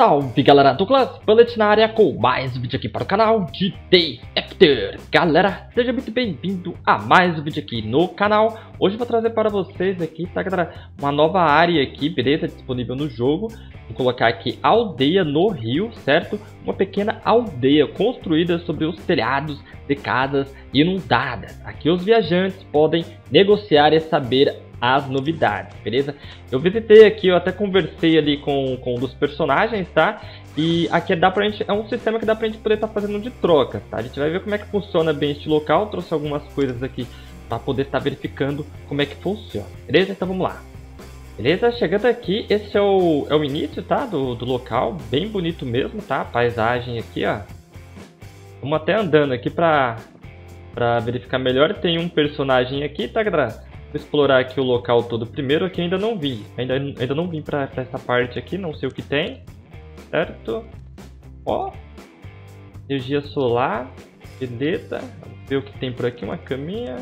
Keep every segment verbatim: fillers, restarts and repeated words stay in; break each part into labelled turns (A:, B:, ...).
A: Salve galera, Douglas Bullet na área com mais um vídeo aqui para o canal de Day After. Galera, seja muito bem-vindo a mais um vídeo aqui no canal. Hoje eu vou trazer para vocês aqui, tá galera, uma nova área aqui, beleza, disponível no jogo. Vou colocar aqui aldeia no rio, certo? Uma pequena aldeia construída sobre os telhados de casas inundadas. Aqui os viajantes podem negociar e saber as novidades, beleza? Eu visitei aqui, eu até conversei ali com, com um dos personagens, tá? E aqui dá pra gente, é um sistema que dá pra gente poder estar tá fazendo de troca, tá? A gente vai ver como é que funciona bem este local, trouxe algumas coisas aqui pra poder estar tá verificando como é que funciona, beleza? Então vamos lá. Beleza? Chegando aqui, esse é o, é o início, tá? Do, do local, bem bonito mesmo, tá? A paisagem aqui, ó. Vamos até andando aqui pra, pra verificar melhor. Tem um personagem aqui, tá, galera? Vou explorar aqui o local todo primeiro, aqui ainda não vi. Ainda, ainda não vim pra, pra essa parte aqui, não sei o que tem. Certo? Ó. Energia solar. Beleza. Vamos ver o que tem por aqui, uma caminha.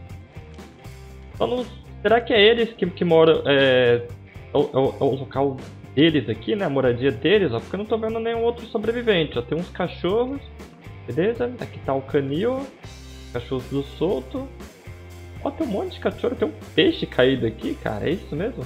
A: Vamos... Será que é eles que, que moram... É, é, o, é o local deles aqui, né? A moradia deles, ó. Porque eu não tô vendo nenhum outro sobrevivente, ó. Tem uns cachorros. Beleza? Aqui tá o canil. Cachorro tudo solto. Ó, tem um monte de cachorro, tem um peixe caído aqui, cara, é isso mesmo?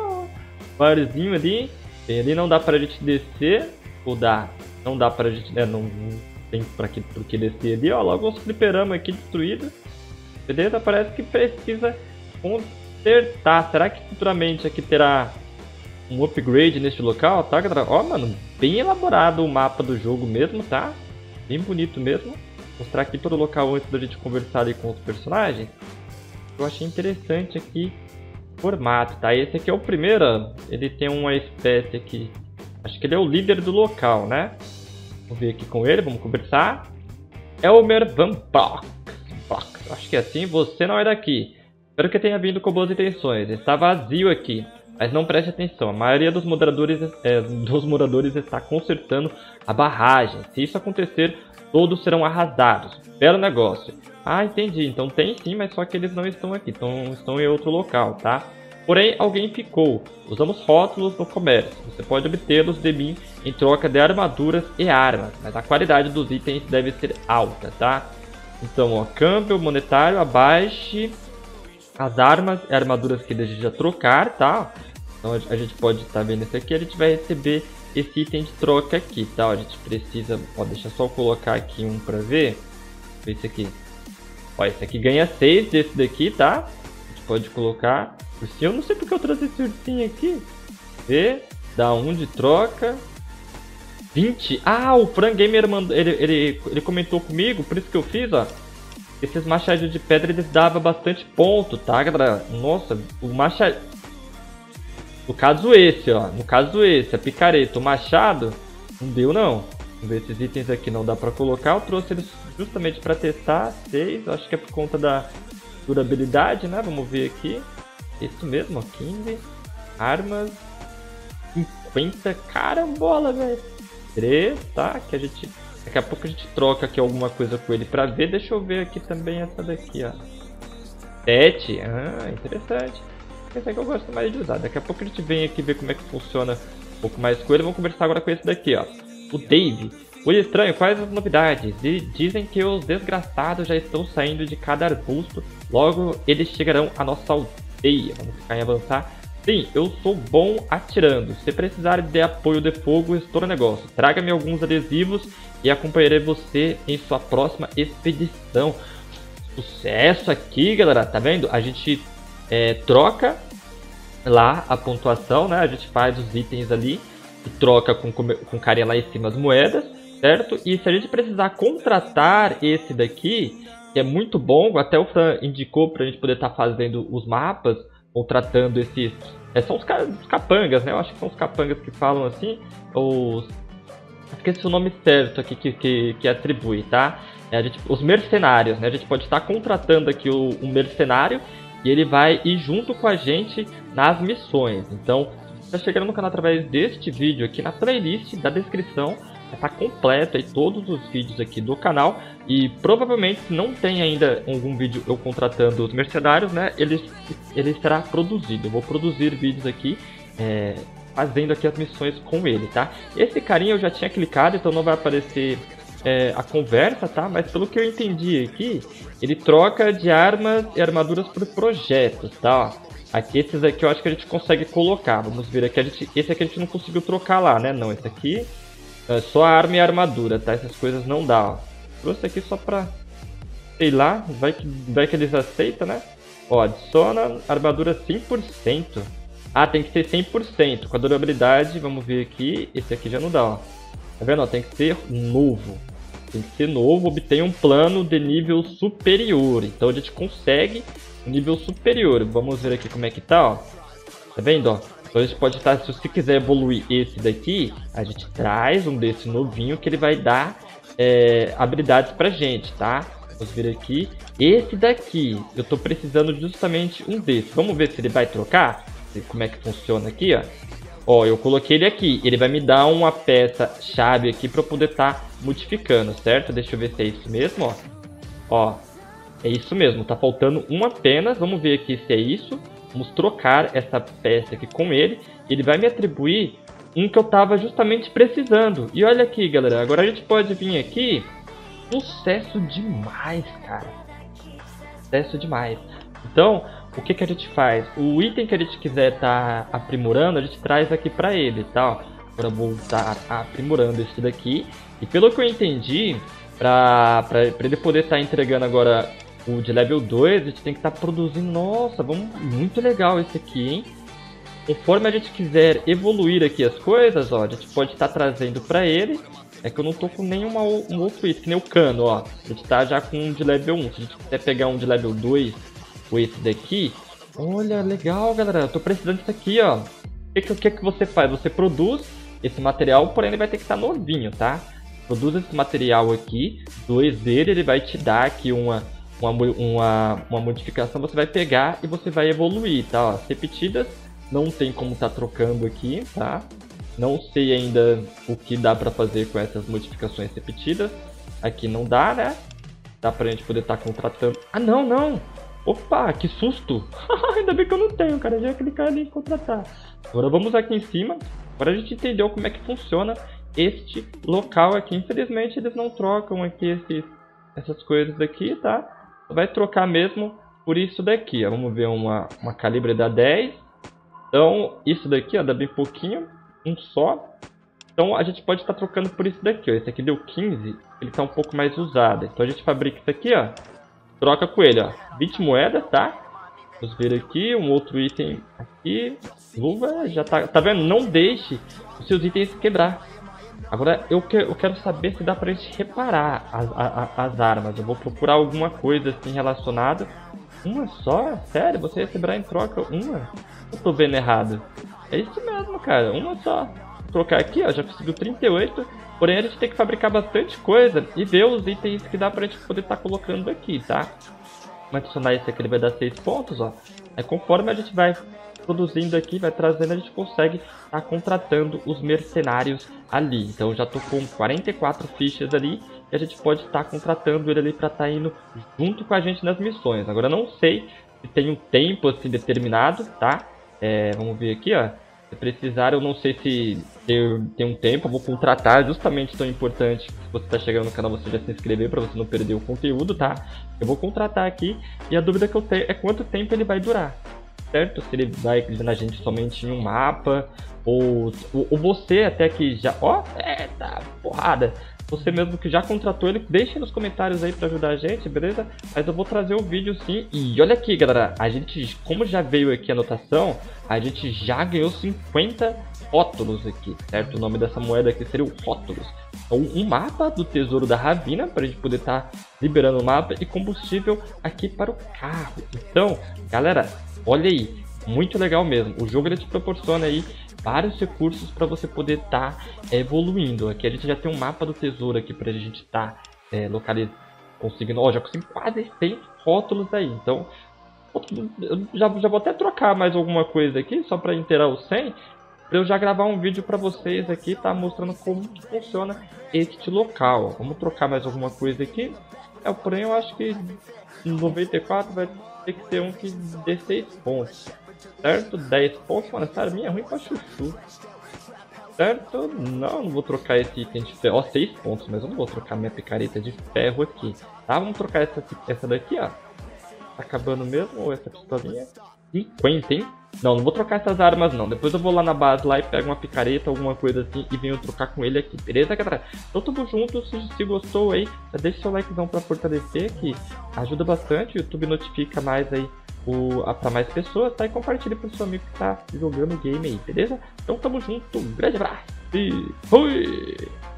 A: Barzinho ali, tem ali, não dá pra gente descer, ou dá, não dá pra gente, né, não, não tem pra que, por que descer ali, ó, logo uns fliperamas aqui destruídos, beleza? Parece que precisa consertar, será que futuramente aqui terá um upgrade neste local, tá, galera? Ó, mano, bem elaborado o mapa do jogo mesmo, tá? Bem bonito mesmo, vou mostrar aqui todo o local antes da gente conversar ali com os personagens. Eu achei interessante aqui o formato, tá? Esse aqui é o primeiro, ele tem uma espécie aqui, acho que ele é o líder do local, né? Vamos ver aqui com ele, vamos conversar. Elmer Van Box, Box, acho que é assim, você não é daqui. Espero que tenha vindo com boas intenções, está vazio aqui, mas não preste atenção, a maioria dos moradores, é, dos moradores está consertando a barragem. Se isso acontecer, todos serão arrasados. Belo negócio. Ah, entendi. Então tem sim, mas só que eles não estão aqui. Então estão em outro local, tá? Porém, alguém ficou. Usamos rótulos no comércio. Você pode obtê-los de mim em troca de armaduras e armas. Mas a qualidade dos itens deve ser alta, tá? Então, ó, câmbio monetário, abaixe as armas e armaduras que deseja trocar, tá? Então a gente pode estar tá vendo isso aqui. A gente vai receber esse item de troca aqui, tá? A gente precisa... Ó, deixa eu só colocar aqui um pra ver. Esse aqui. Ó, esse aqui ganha seis desse daqui, tá? A gente pode colocar. Ursinho, eu não sei porque eu trouxe esse ursinho aqui. Vê. Dá um de troca. vinte. Ah, o Fran Gamer mandou, ele, ele, ele comentou comigo, por isso que eu fiz, ó. Esses machadinhos de pedra, eles davam bastante ponto, tá, galera? Nossa, o machado... No caso esse, ó. No caso esse, a picareta, o machado, não deu não. Vamos ver esses itens aqui, não dá pra colocar. Eu trouxe eles justamente pra testar. seis, acho que é por conta da durabilidade, né? Vamos ver aqui. Isso mesmo, ó, quinze. Armas. cinquenta. Carambola, velho. três, tá? Que a gente... Daqui a pouco a gente troca aqui alguma coisa com ele pra ver. Deixa eu ver aqui também essa daqui, ó. sete. Ah, interessante. Esse aqui eu gosto mais de usar. Daqui a pouco a gente vem aqui ver como é que funciona um pouco mais com ele. Vamos conversar agora com esse daqui, ó. O Dave. Oi, estranho, quais as novidades? E dizem que os desgraçados já estão saindo de cada arbusto. Logo, eles chegarão à nossa aldeia. Vamos ficar em avançar. Sim, eu sou bom atirando. Se precisar de apoio de fogo, estou no negócio. Traga-me alguns adesivos e acompanharei você em sua próxima expedição. Sucesso aqui, galera. Tá vendo? A gente é, troca lá a pontuação, né? A gente faz os itens ali e troca com, com carinha lá em cima as moedas, certo? E se a gente precisar contratar esse daqui, que é muito bom, até o Fran indicou pra gente poder estar tá fazendo os mapas, contratando esses... É, são os, os capangas, né? Eu acho que são os capangas que falam assim, os... Esqueci o nome certo aqui que, que, que atribui, tá? É, a gente, os mercenários, né? A gente pode estar tá contratando aqui o, um mercenário e ele vai ir junto com a gente nas missões. Então, se você está chegando no canal através deste vídeo aqui, na playlist da descrição, está completo aí todos os vídeos aqui do canal. E provavelmente, se não tem ainda algum vídeo eu contratando os mercenários, né? Ele, ele será produzido. Eu vou produzir vídeos aqui é, fazendo aqui as missões com ele, tá? Esse carinha eu já tinha clicado, então não vai aparecer é, a conversa, tá? Mas pelo que eu entendi aqui, ele troca de armas e armaduras por projetos, tá? Aqui, esses aqui eu acho que a gente consegue colocar. Vamos ver aqui. A gente, esse aqui a gente não conseguiu trocar lá, né? Não, esse aqui é só a arma e a armadura, tá? Essas coisas não dá, ó. Trouxe aqui só pra... sei lá, vai que, vai que eles aceitam, né? Ó, adiciona armadura cem por cento. Ah, tem que ser cem por cento. Com a durabilidade, vamos ver aqui. Esse aqui já não dá, ó. Tá vendo? Ó, tem que ser novo. Tem que ser novo. Obtém um plano de nível superior. Então a gente consegue um nível superior. Vamos ver aqui como é que tá, ó. Tá vendo, ó? Então a gente pode estar, se você quiser evoluir esse daqui, a gente traz um desse novinho que ele vai dar é, habilidades pra gente, tá? Vamos ver aqui. Esse daqui, eu tô precisando justamente um desse. Vamos ver se ele vai trocar. Como é que funciona aqui, ó. Ó, eu coloquei ele aqui. Ele vai me dar uma peça chave aqui para eu poder estar tá modificando, certo? Deixa eu ver se é isso mesmo, ó. Ó, é isso mesmo. Tá faltando um apenas. Vamos ver aqui se é isso. Vamos trocar essa peça aqui com ele. Ele vai me atribuir um que eu tava justamente precisando. E olha aqui, galera. Agora a gente pode vir aqui. Sucesso demais, cara. Sucesso demais. Então, o que, que a gente faz? O item que a gente quiser estar tá aprimorando, a gente traz aqui pra ele, tá? Agora vou estar aprimorando esse daqui. E pelo que eu entendi, pra, pra, pra ele poder estar tá entregando agora o de level dois, a gente tem que estar tá produzindo... Nossa, vamos, muito legal esse aqui, hein? Conforme a gente quiser evoluir aqui as coisas, ó, a gente pode estar tá trazendo pra ele. É que eu não tô com nenhuma um outro item, que nem o cano, ó. A gente tá já com um de level um. Se a gente quiser pegar um de level dois... ou esse daqui, olha, legal, galera, eu tô precisando disso aqui, ó. O que, que, que, que você faz? Você produz esse material, porém ele vai ter que estar novinho, tá? Produz esse material aqui, dois dele, ele vai te dar aqui uma, uma, uma, uma modificação, você vai pegar e você vai evoluir, tá? Ó, as repetidas, não tem como tá trocando aqui, tá? Não sei ainda o que dá pra fazer com essas modificações repetidas. Aqui não dá, né? Dá pra gente poder estar tá contratando... Ah, não, não! Opa, que susto! Ainda bem que eu não tenho, cara. Já ia clicar ali em contratar. Agora vamos aqui em cima. Agora a gente entendeu como é que funciona este local aqui. Infelizmente eles não trocam aqui esses, essas coisas daqui, tá? Vai trocar mesmo por isso daqui, ó. Vamos ver uma, uma calibre da dez. Então, isso daqui, ó, dá bem pouquinho. Um só. Então a gente pode estar trocando por isso daqui, ó. Esse aqui deu quinze. Ele tá um pouco mais usado. Então a gente fabrica isso aqui, ó. Troca com ele, ó. vinte moedas, tá? Vamos ver aqui, um outro item aqui. Luva, já tá... Tá vendo? Não deixe os seus itens quebrar. Agora, eu, que, eu quero saber se dá pra gente reparar as, a, as armas. Eu vou procurar alguma coisa assim relacionada. Uma só? Sério? Você receberá em troca uma? Eu tô vendo errado. É isso mesmo, cara. Uma só. Vou trocar aqui, ó. Já conseguiu trinta e oito. Porém, a gente tem que fabricar bastante coisa e ver os itens que dá pra gente poder estar tá colocando aqui, tá? Vamos adicionar esse aqui, ele vai dar seis pontos, ó. Aí, conforme a gente vai produzindo aqui, vai trazendo, a gente consegue estar tá contratando os mercenários ali. Então, eu já tô com quarenta e quatro fichas ali e a gente pode estar tá contratando ele ali pra estar tá indo junto com a gente nas missões. Agora, eu não sei se tem um tempo assim determinado, tá? É, vamos ver aqui, ó. Se precisar, eu não sei se tem, tem um tempo, eu vou contratar, justamente tão importante, se você está chegando no canal, você já se inscrever para você não perder o conteúdo, tá? Eu vou contratar aqui e a dúvida que eu tenho é quanto tempo ele vai durar, certo? Se ele vai ajudar a gente somente em um mapa, ou, ou você até que já... Ó, eita, porrada! Você mesmo que já contratou ele, deixe nos comentários aí pra ajudar a gente, beleza? Mas eu vou trazer o vídeo sim. E olha aqui, galera, a gente, como já veio aqui a anotação, a gente já ganhou cinquenta rótulos aqui, certo? O nome dessa moeda aqui seria o rótulos. Então, um mapa do tesouro da Ravina, pra gente poder estar tá liberando o mapa, e combustível aqui para o carro. Então, galera, olha aí, muito legal mesmo. O jogo ele te proporciona aí vários recursos para você poder estar tá, é, evoluindo. Aqui a gente já tem um mapa do tesouro aqui para a gente estar tá, é, localizando, conseguindo. Ó, já consegui quase cem rótulos aí. Então, eu já, já vou até trocar mais alguma coisa aqui, só para inteirar os cem, para eu já gravar um vídeo para vocês aqui, tá mostrando como que funciona este local. Ó. Vamos trocar mais alguma coisa aqui. É, porém, eu acho que noventa e quatro vai ter que ser um que dê seis pontos. certo? dez pontos, mano, essa arminha é ruim pra chuchu. Certo? Não, não vou trocar esse item de ferro. Ó, seis pontos, mas eu não vou trocar minha picareta de ferro aqui. Tá, vamos trocar essa, essa daqui, ó. Tá acabando mesmo, ou essa pistolinha? cinquenta, hein? Não, não vou trocar essas armas não. Depois eu vou lá na base lá e pego uma picareta, alguma coisa assim, e venho trocar com ele aqui, beleza, galera? Então tamo junto, se, se gostou aí, já deixa seu likezão pra fortalecer, que ajuda bastante, o YouTube notifica mais aí o, a, pra mais pessoas, tá? E compartilha pro seu amigo que tá jogando o game aí, beleza? Então tamo junto, um grande abraço e fui!